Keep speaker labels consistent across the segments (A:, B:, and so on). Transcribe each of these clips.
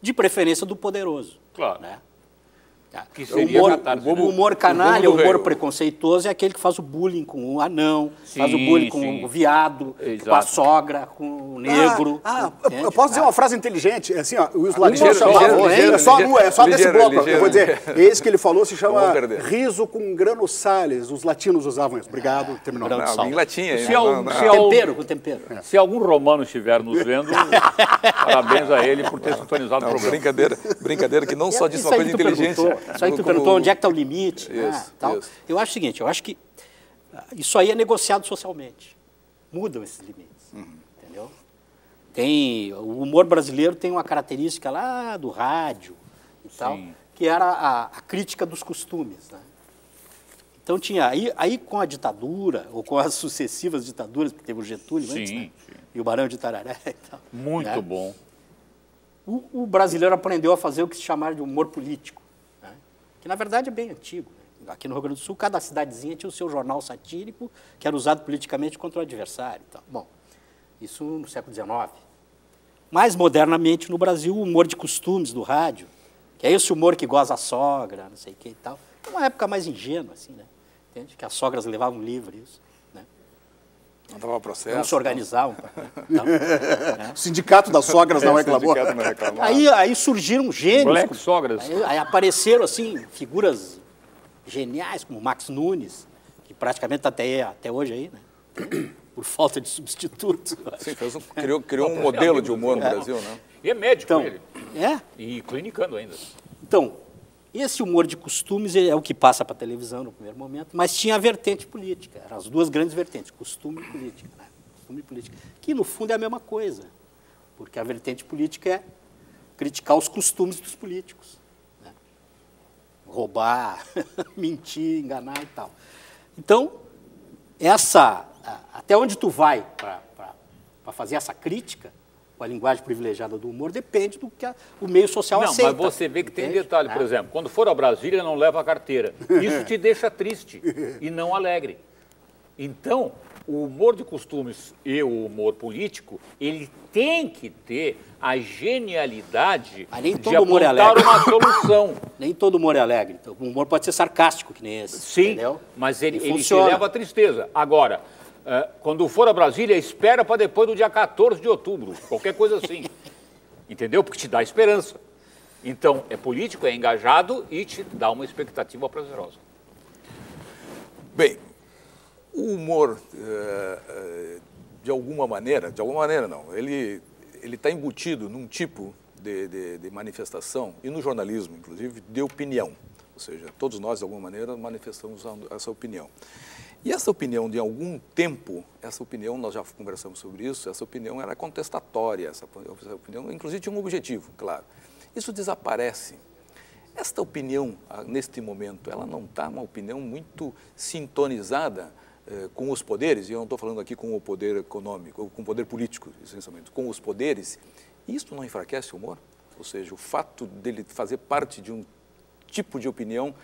A: de preferência do poderoso.
B: Claro.
A: Né?
B: Que seria
A: o humor canalha, o humor preconceituoso é aquele que faz o bullying com o anão, faz o bullying com o viado, com a sogra, com o negro.
C: Eu posso dizer uma frase inteligente? Assim, ó, os latinos chamavam... É só desse bloco. Eu vou dizer, esse que ele falou se chama riso com grano sales. Os latinos usavam isso. Obrigado, terminou.
D: Em latim.
A: Com tempero.
B: Se algum romano estiver nos vendo, parabéns a ele por ter sintonizado o programa.
D: Brincadeira que não só disse uma coisa inteligente...
A: Isso aí tu perguntou onde é que está o limite. Tal. Eu acho o seguinte, eu acho que isso aí é negociado socialmente. Mudam esses limites, entendeu? O humor brasileiro tem uma característica lá do rádio e tal, que era a crítica dos costumes. Né? Então tinha, aí com a ditadura, ou com as sucessivas ditaduras, porque teve o Getúlio antes, né? E o Barão de Itararé e tal.
B: Muito bom.
A: O brasileiro aprendeu a fazer o que se chamava de humor político. Que na verdade é bem antigo. Né? Aqui no Rio Grande do Sul, cada cidadezinha tinha o seu jornal satírico, que era usado politicamente contra o adversário. Então, bom, isso no século XIX. Mais modernamente, no Brasil, o humor de costumes do rádio, que é esse humor que goza a sogra, não sei o que e tal. É uma época mais ingênua, assim, né? Entende? Que as sogras levavam livre isso. Né?
D: Não dava processo.
A: Não se organizavam.
C: O sindicato das sogras não reclamou.
A: Aí surgiram gênios.
B: Black sogras.
A: Aí apareceram, assim, figuras geniais, como Max Nunes, que praticamente está até hoje aí, né? Por falta de substituto.
D: Sim, criou um modelo de humor no Brasil, né?
B: E é médico ele.
A: É?
B: E clinicando ainda.
A: Então, esse humor de costumes é o que passa para a televisão no primeiro momento, mas tinha a vertente política. Eram as duas grandes vertentes, costume e política. Né? Costume e política. Que, no fundo, é a mesma coisa. Porque a vertente política é criticar os costumes dos políticos. Né? Roubar, mentir, enganar e tal. Então, até onde tu vai para fazer essa crítica, com a linguagem privilegiada do humor, depende do que o meio social aceita.
B: Mas você vê que tem detalhe, por exemplo, quando for a Brasília, não leva a carteira. Isso te deixa triste e não alegre. Então, o humor de costumes e o humor político, ele tem que ter a genialidade de apontar uma solução.
A: Nem todo humor é alegre. Então, o humor pode ser sarcástico, que nem esse.
B: Sim,
A: entendeu?
B: mas ele te leva à tristeza. Agora, quando for a Brasília, espera para depois do dia 14 de outubro, qualquer coisa assim. Entendeu? Porque te dá esperança. Então, é político, é engajado e te dá uma expectativa prazerosa.
D: Bem, o humor, de alguma maneira não, ele está embutido num tipo de manifestação, e no jornalismo, inclusive, de opinião. Ou seja, todos nós, de alguma maneira, manifestamos essa opinião. E essa opinião, de algum tempo, nós já conversamos sobre isso, essa opinião era contestatória, essa opinião, inclusive, tinha um objetivo, claro. Isso desaparece. Esta opinião, neste momento, ela não está uma opinião muito sintonizada com os poderes, e eu não estou falando aqui com o poder econômico, ou com o poder político, essencialmente, com os poderes. Isso não enfraquece o humor? Ou seja, o fato dele fazer parte de um tipo de opinião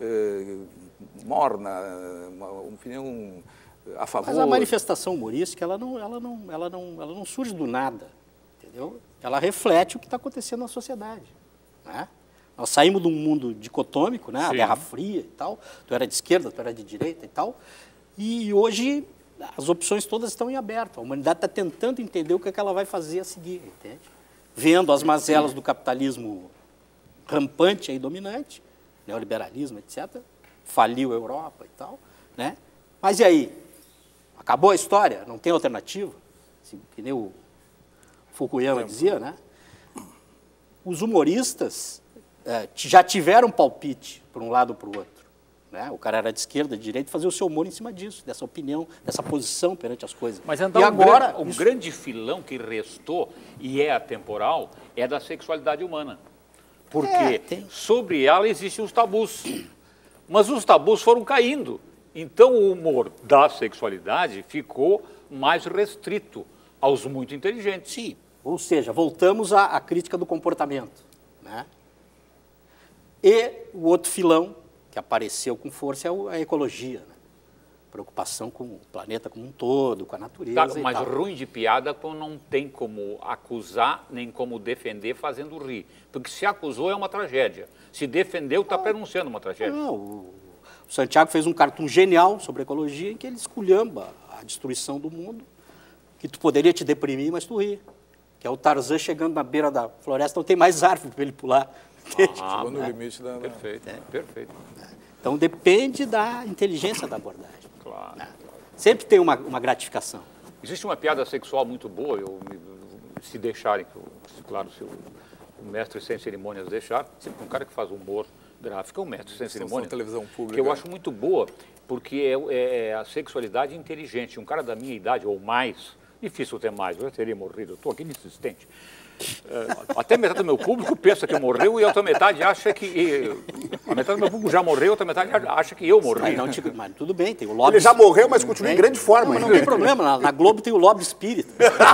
D: morna, uma opinião a favor...
A: Mas a manifestação humorística, ela não surge do nada, entendeu? Ela reflete o que está acontecendo na sociedade, né? Nós saímos de um mundo dicotômico, né? A Guerra Fria e tal, tu era de esquerda, tu era de direita e tal, e hoje as opções todas estão em aberto. A humanidade está tentando entender o que é que ela vai fazer a seguir, entende? Vendo as mazelas do capitalismo rampante e dominante, neoliberalismo, etc. Faliu a Europa e tal, né? Mas e aí? Acabou a história? Não tem alternativa? Assim, que nem o Fukuyama dizia, né? Os humoristas já tiveram palpite para um lado ou para o outro. Né? O cara era de esquerda, de direita, fazia o seu humor em cima disso, dessa opinião, dessa posição perante as coisas.
B: Mas então,
A: e agora,
B: o grande filão que restou, e é atemporal, é da sexualidade humana. Porque sobre ela existem os tabus. Mas os tabus foram caindo. Então o humor da sexualidade ficou mais restrito aos muito inteligentes.
A: Sim. Ou seja, voltamos à crítica do comportamento. Né? E o outro filão que apareceu com força é a ecologia. Né? preocupação com o planeta como um todo, com a natureza
B: Tá, mas ruim de piada quando não tem como acusar nem como defender fazendo rir. Porque se acusou é uma tragédia. Se defendeu, está pronunciando uma tragédia.
A: Não, o Santiago fez um cartoon genial sobre ecologia em que ele esculhamba a destruição do mundo, que tu poderia te deprimir, mas tu ri. Que é o Tarzan chegando na beira da floresta, não tem mais árvore para ele pular.
D: Chegou no limite da...
B: Perfeito, perfeito.
A: Então depende da inteligência da abordagem.
B: Claro.
A: Sempre tem uma gratificação.
B: Existe uma piada sexual muito boa, se deixarem, claro, se o mestre sem cerimônias deixar, sempre um cara que faz humor gráfico, é um mestre sem cerimônias,
D: televisão pública,
B: que eu acho muito boa, porque é a sexualidade inteligente. Um cara da minha idade, ou mais, difícil ter mais, eu já teria morrido, eu estou aqui insistente. Até metade do meu público pensa que eu morreu e a outra metade acha que... A metade do meu público já morreu, a outra metade acha que eu morri.
A: Mas tudo bem, tem o lobby...
C: Ele já morreu, mas continua em grande forma.
A: Não tem problema, na Globo tem o lobby espírita.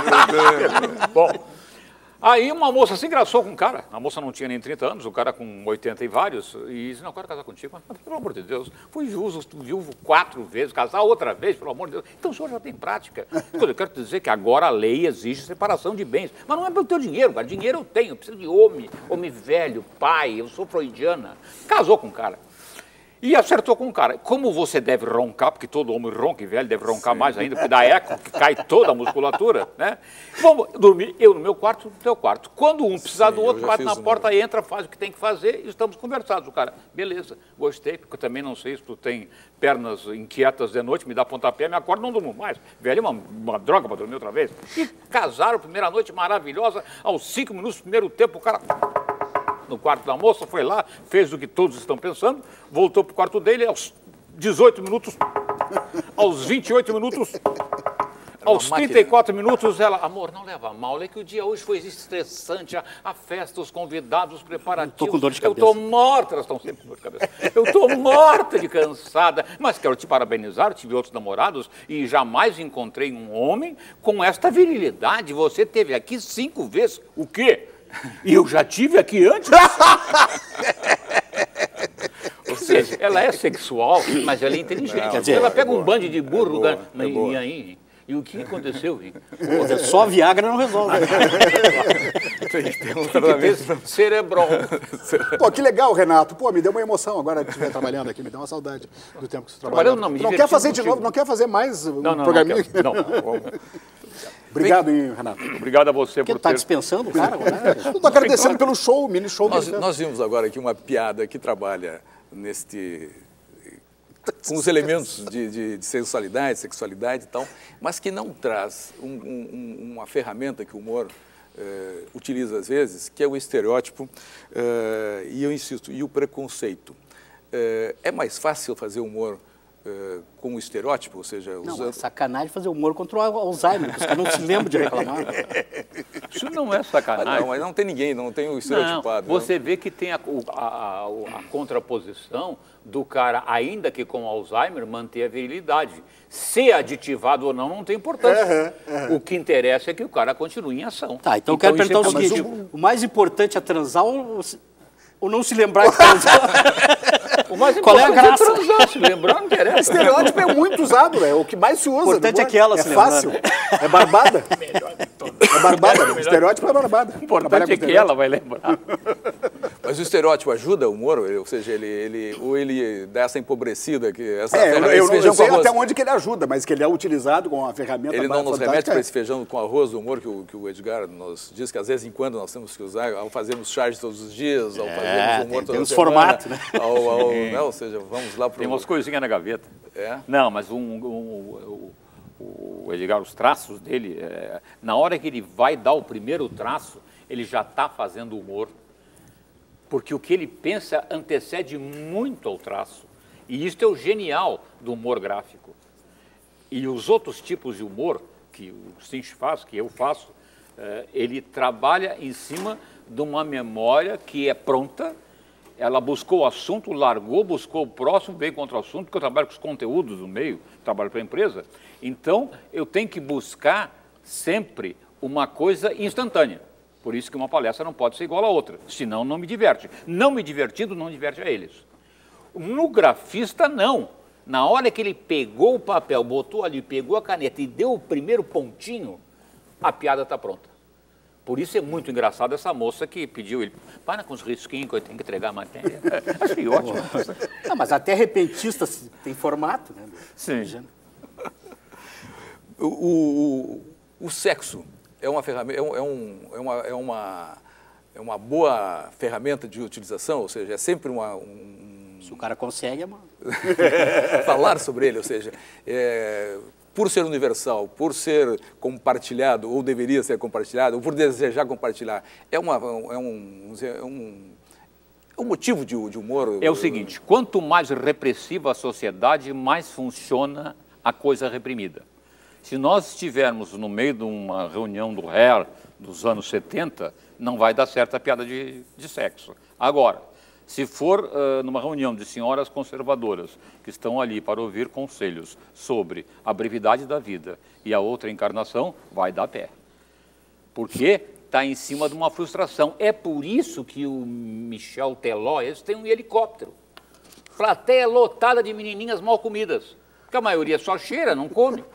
B: Bom, aí uma moça se engraçou com um cara, a moça não tinha nem 30 anos, o cara com 80 e vários, e disse, não, eu quero casar contigo, mas pelo amor de Deus, fui viúvo 4 vezes, casar outra vez, pelo amor de Deus, então o senhor já tem prática. Eu quero dizer que agora a lei exige separação de bens, mas não é pelo teu dinheiro, cara, dinheiro eu tenho, eu preciso de homem velho, pai, eu sou freudiana. Casou com o cara. E acertou com o cara. Como você deve roncar, porque todo homem ronca e velho deve roncar mais ainda, porque dá eco, que cai toda a musculatura, né? Vamos dormir, eu no meu quarto, no teu quarto. Quando um precisar do outro, bate na porta, entra, faz o que tem que fazer e estamos conversados. O cara, beleza, gostei, porque eu também não sei se tu tem pernas inquietas de noite, me dá pontapé, me acorda, não durmo mais. Velho, uma droga para dormir outra vez. E casaram, primeira noite maravilhosa, aos 5 minutos do primeiro tempo, o cara... no quarto da moça, foi lá, fez o que todos estão pensando, voltou para o quarto dele, aos 18 minutos, aos 28 minutos, aos 34 minutos, ela, amor, não leva a mal, é que o dia hoje foi estressante, a festa, os convidados, os preparativos.
A: Estou com dor de cabeça.
B: Eu estou morta, elas estão sempre com dor de cabeça. Eu estou morta de cansada, mas quero te parabenizar, eu tive outros namorados e jamais encontrei um homem com esta virilidade. Você teve aqui 5 vezes, o quê? E eu já tive aqui antes. Ou seja, ela é sexual, mas ela é inteligente. Quer dizer, ela pega um bando de burro. E aí? E o que aconteceu?
A: Só Viagra não resolve.
D: Tem que ter um tratamento
B: cerebral.
C: Pô, que legal, Renato. Pô, me deu uma emoção agora de estiver trabalhando aqui. Me deu uma saudade do tempo que você trabalhou.
B: Não
C: quer fazer de novo? Não quer fazer mais um programinha?
B: Não.
C: Obrigado, hein, Renato.
B: Obrigado a você por
A: tá
B: ter...
A: dispensando o cara agora?
C: Estou agradecendo pelo show, mini show.
D: Nós vimos agora aqui uma piada que trabalha com os elementos de sensualidade, sexualidade e tal, mas que não traz uma ferramenta que o humor utiliza às vezes, que é o estereótipo, e eu insisto, e o preconceito. É mais fácil fazer humor com o estereótipo, ou seja...
A: Não, é sacanagem fazer humor contra o Alzheimer, porque eu não se lembro de reclamar.
B: Isso não é sacanagem.
D: Não, mas não tem ninguém, não tem o estereotipado.
B: Não, você vê que tem a contraposição do cara, ainda que com Alzheimer, manter a virilidade. Se aditivado ou não tem importância. O que interessa é que o cara continue em ação.
A: Tá, então eu quero perguntar o seguinte, o mais importante é transar ou não se lembrar de transar?
B: O mais importante é transar, se lembrar não interessa.
C: Estereótipo é muito usado, é o que mais se usa.
A: O importante é que ela se lembra. É fácil,
C: é barbada. É barbada, o estereótipo é barbada.
B: O importante é que ela vai lembrar.
D: Mas o estereótipo ajuda o humor? Ou seja, ele dá essa empobrecida?
C: Eu não sei até onde que ele ajuda, mas que ele é utilizado como uma ferramenta.
D: Ele não nos remete para esse feijão com arroz do humor que o Edgar nos diz que às vezes em quando nós temos que usar ao fazermos charge todos os dias, ao fazermos humor toda semana. Tem uns
A: formatos, né?
D: Ou seja, vamos lá para
B: Tem umas coisinhas na gaveta.
D: É?
B: Não, mas o Edgar, os traços dele, na hora que ele vai dar o primeiro traço, ele já está fazendo humor, porque o que ele pensa antecede muito ao traço. E isso é o genial do humor gráfico. E os outros tipos de humor, que o Sinch faz, que eu faço, ele trabalha em cima de uma memória que é pronta. Ela buscou o assunto, largou, buscou o próximo, veio contra o assunto, porque eu trabalho com os conteúdos no meio, trabalho para a empresa. Então, eu tenho que buscar sempre uma coisa instantânea. Por isso que uma palestra não pode ser igual a outra, senão não me diverte. Não me divertindo, não diverte a eles. No grafista, não. Na hora que ele pegou o papel, botou ali, pegou a caneta e deu o primeiro pontinho, a piada está pronta. Por isso é muito engraçado essa moça que pediu ele, para com os risquinhos que eu tenho que entregar a matéria. Achei ótimo.
A: Não, mas até repentista tem formato, né?
B: Sim.
D: O sexo é uma ferramenta, é uma boa ferramenta de utilização, ou seja, é sempre
A: Se o cara consegue, é mano.
D: falar sobre ele, ou seja, por ser universal, por ser compartilhado, ou deveria ser compartilhado, ou por desejar compartilhar, é um motivo de humor.
B: É o seguinte, quanto mais repressiva a sociedade, mais funciona a coisa reprimida. Se nós estivermos no meio de uma reunião do Hair dos anos 70, não vai dar certo a piada de sexo. Agora, se for numa reunião de senhoras conservadoras que estão ali para ouvir conselhos sobre a brevidade da vida e a outra encarnação, vai dar pé. Porque está em cima de uma frustração. É por isso que o Michel Teló tem um helicóptero. Plateia lotada de menininhas mal comidas. Porque a maioria só cheira, não come.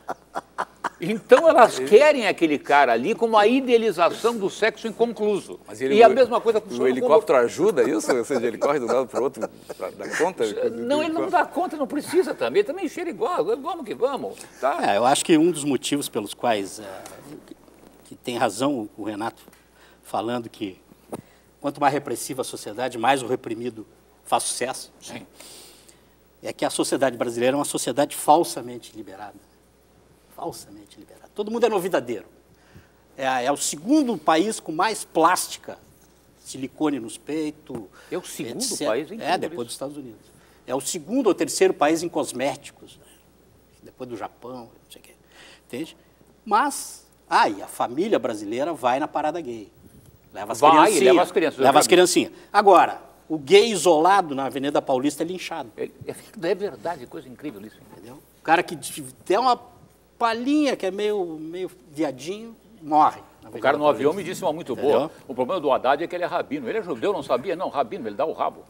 B: Então elas querem aquele cara ali como a idealização do sexo inconcluso. E a mesma coisa com
D: o helicóptero ajuda isso? Ou seja, ele corre de um lado para o outro, dá conta?
B: Não, ele não dá conta, não precisa também. Ele também cheira igual, vamos que vamos. Tá?
A: Eu acho que um dos motivos pelos quais, que tem razão o Renato, falando que quanto mais repressiva a sociedade, mais o reprimido faz sucesso.
B: Sim.
A: É que a sociedade brasileira é uma sociedade falsamente liberada. Falsamente liberado. Todo mundo é novidadeiro. É o segundo país com mais plástica, silicone nos peitos.
B: É o segundo país em
A: depois dos Estados Unidos. É o segundo ou terceiro país em cosméticos, né? Depois do Japão, não sei o quê. Entende? Mas, e a família brasileira vai na parada gay. Leva as criancinhas.
B: Leva as crianças.
A: Leva as criancinhas. Agora, o gay isolado na Avenida Paulista é linchado.
B: É verdade, coisa incrível isso.
A: Entendeu? O cara que tem uma palhinha que é meio viadinho, morre.
B: O cara no avião me disse uma muito boa. O problema do Haddad é que ele é rabino. Ele é judeu, não sabia? Não, rabino, ele dá o rabo.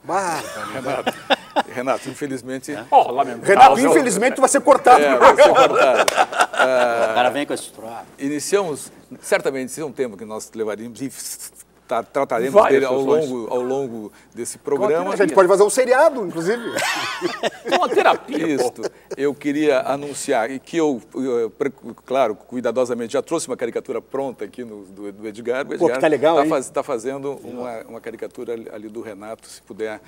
D: Renato, infelizmente...
C: Renato, infelizmente, tu vai ser cortado.
D: Vai ser cortado.
A: O cara vem com esse troço.
D: Iniciamos, certamente, esse é um tema que nós levaríamos e trataremos dele ao longo desse programa.
C: A gente pode fazer um seriado, inclusive.
B: Uma terapia.
D: Isso. Eu queria anunciar e que eu, claro, cuidadosamente, já trouxe uma caricatura pronta aqui do Edgar. O Edgar
C: tá legal,
D: está fazendo uma caricatura ali do Renato, se puder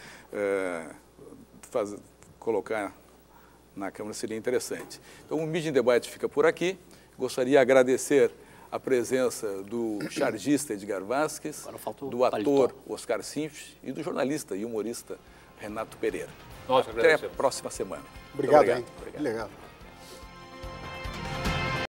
D: colocar na câmera seria interessante. Então o Mídia em Debate fica por aqui. Gostaria de agradecer a presença do chargista Edgar Vasquez, do ator Oscar Sinf e do jornalista e humorista Renato Pereira.
B: Até
D: a próxima semana.
C: Obrigado. Legal.